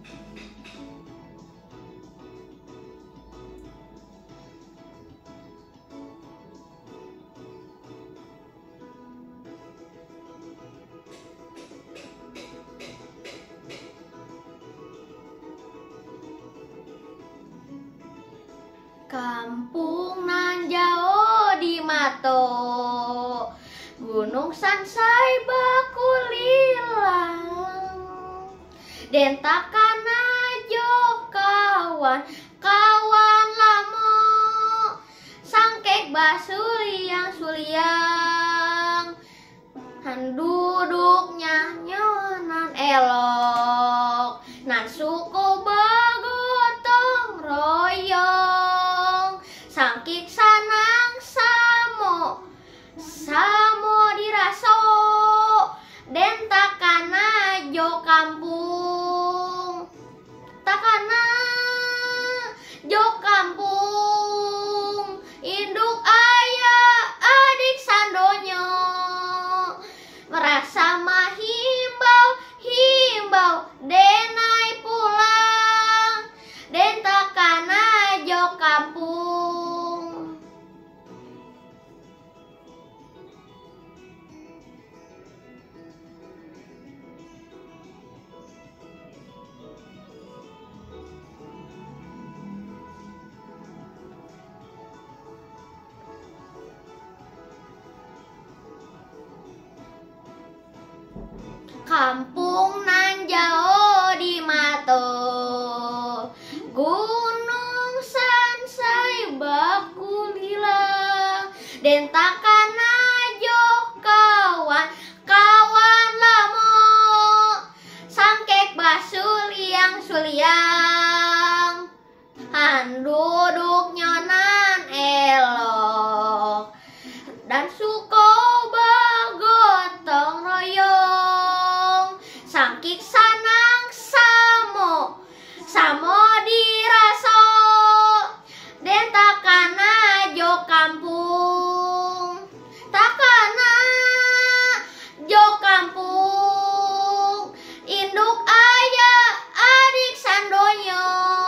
Kampung nan jauh di mato, gunung sansai bakulilang, dentakan ajo kawan, kawan lamo, sangkek basuliang-suliang, han duduknya nyonan elok, nan suku begotong royong, sangkik sanang samo, samo diraso, dentakana jo kampung, takana jo kampung, induk ayah adik sandonyo, merasa mahimbau, himbau, denai pulang, dentakana jo kampung. Kampung nan jauh di mato, gunung sansai bakulilang, dentakan ajo kawan, kawan lamo, sangkek basuliang-suliang, han duduk nyonan elok, dan suko bagotong royong, sangkik sanang samo, samo diraso, dentakana jo kampung, takana jo kampung, induk ayah adik sandonyo,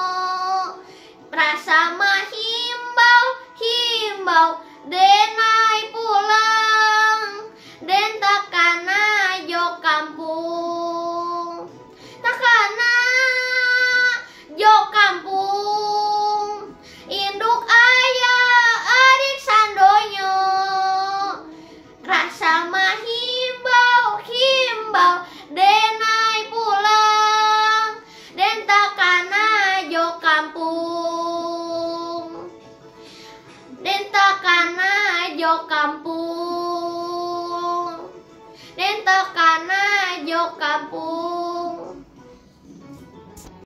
rasa mahimbau, himbau, denai pulang, dentakana jo kampung, takana jo kampung, induk ayah adik sandonyo, rasa mahimbau, himbau, denai pulang, dentakana jo kampung, dentakana jo kampung, dentakana jo kampung.